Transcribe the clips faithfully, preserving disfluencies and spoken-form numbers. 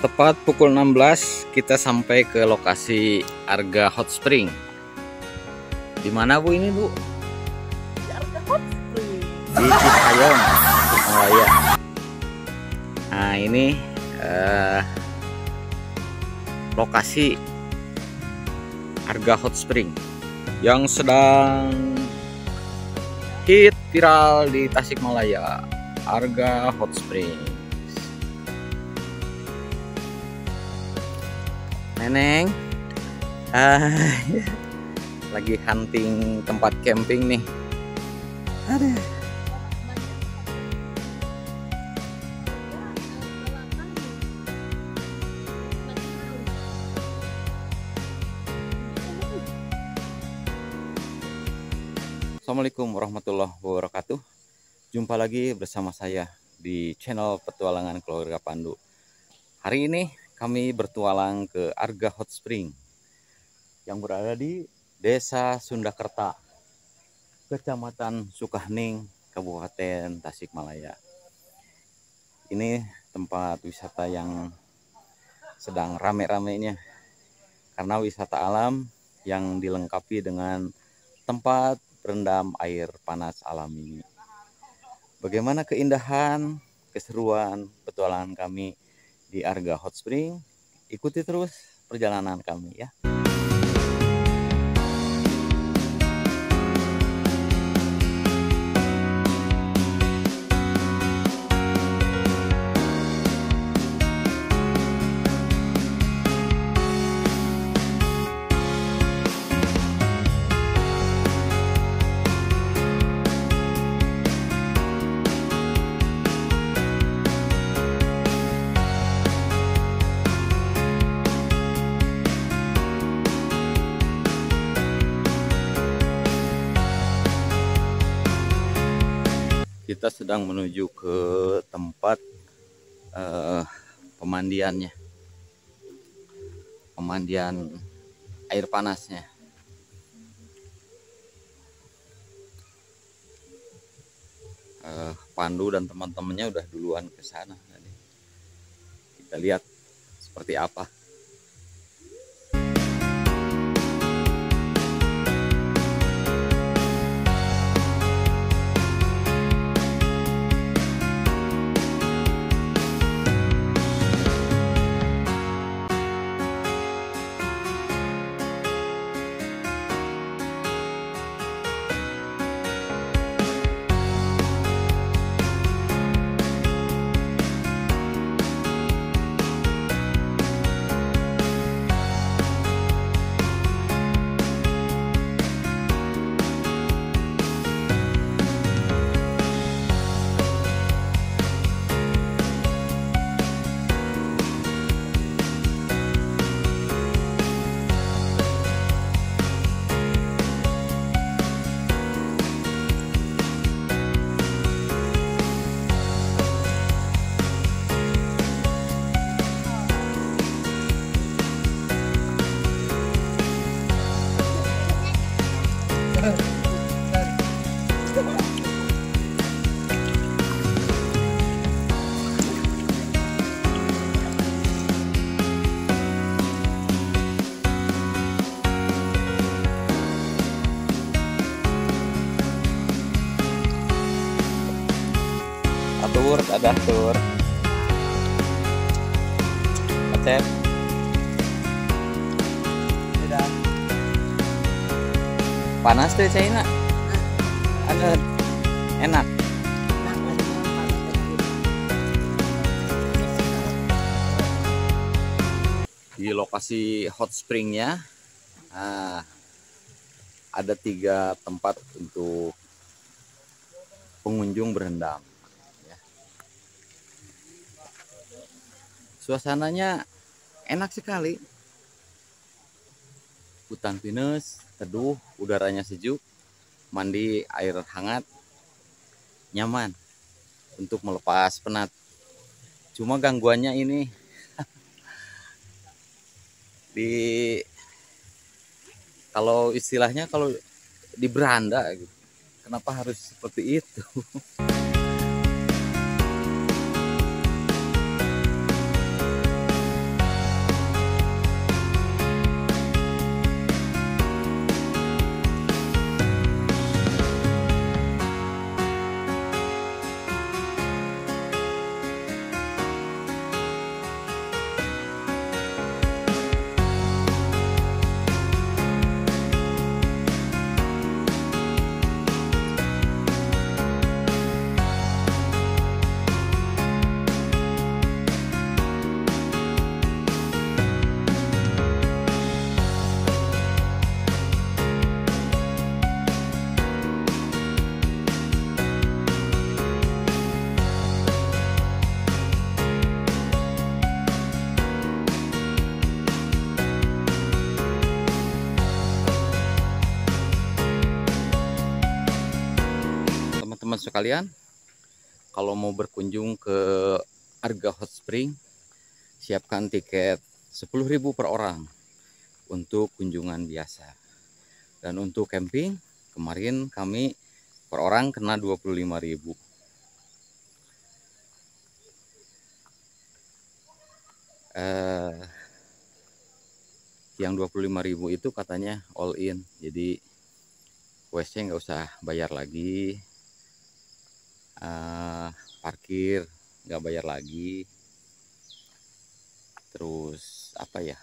Tepat pukul enam belas kita sampai ke lokasi Arga Hot Spring. Di mana Bu ini Bu? Di Arga Hot Spring. Di Citayam, Tasikmalaya. Nah ini eh, lokasi Arga Hot Spring yang sedang hit viral di Tasikmalaya. Arga Hot Spring. Neneng, ah, lagi hunting tempat camping nih. Aduh. Assalamualaikum warahmatullahi wabarakatuh. Jumpa lagi bersama saya di channel Petualangan Keluarga Pandu. Hari ini kami bertualang ke Arga Hot Spring yang berada di Desa Sundakerta, Kecamatan Sukahning, Kabupaten Tasikmalaya. Ini tempat wisata yang sedang rame-ramenya karena wisata alam yang dilengkapi dengan tempat berendam air panas alami. Bagaimana keindahan, keseruan petualangan kami di Arga Hot Spring? Ikuti terus perjalanan kami ya. Kita sedang menuju ke tempat uh, pemandiannya, pemandian air panasnya. Uh, Pandu dan teman-temannya udah duluan ke sana. Kita lihat seperti apa. Tur, ada tur. Acep. Tidak. Panas tuh China. Ada enak. Di lokasi hot springnya nah, ada tiga tempat untuk pengunjung berendam. Suasananya enak sekali. Hutan pinus, teduh, udaranya sejuk, mandi air hangat, nyaman untuk melepas penat. Cuma gangguannya ini di kalau istilahnya kalau di beranda gitu. Kenapa harus seperti itu? sekalian, kalau mau berkunjung ke Arga Hot Spring, siapkan tiket sepuluh ribu per orang untuk kunjungan biasa. Dan untuk camping, kemarin kami per orang kena dua puluh lima ribu. Eh, yang dua puluh lima ribu itu katanya all in, jadi W C nggak usah bayar lagi, uh, parkir nggak bayar lagi, terus apa ya,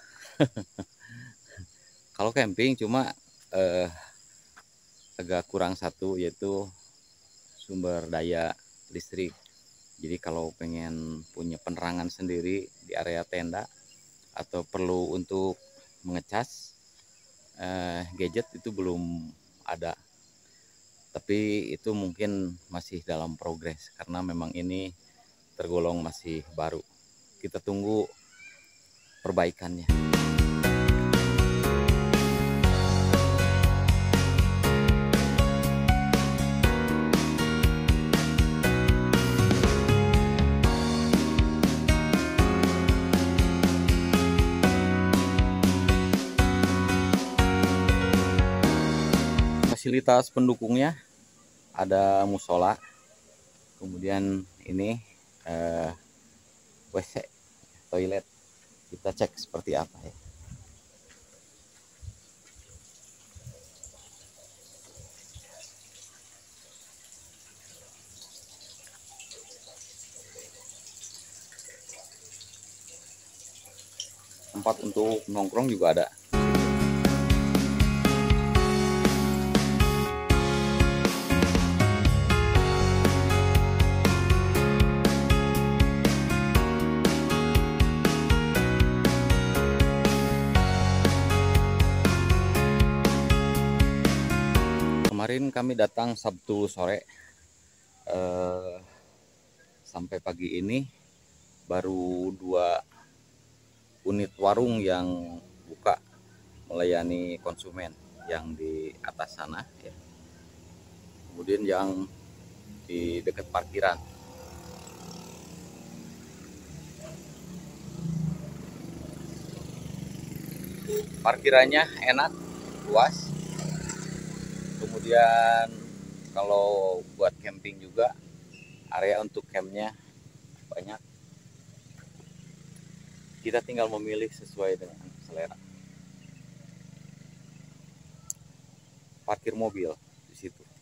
kalau camping cuma uh, agak kurang satu, yaitu sumber daya listrik. Jadi kalau pengen punya penerangan sendiri di area tenda atau perlu untuk mengecas uh, gadget itu belum ada, tapi itu mungkin masih dalam progres karena memang ini tergolong masih baru. Kita tunggu perbaikannya. Fasilitas pendukungnya ada musola, kemudian ini eh, W C, toilet. Kita cek seperti apa ya. Tempat untuk nongkrong juga ada. Kemarin kami datang Sabtu sore, eh, sampai pagi ini baru dua unit warung yang buka melayani konsumen, yang di atas sana ya. Kemudian yang di dekat parkiran. Parkirannya enak, luas. Kemudian kalau buat camping juga, area untuk campnya banyak. Kita tinggal memilih sesuai dengan selera. Parkir mobil di situ.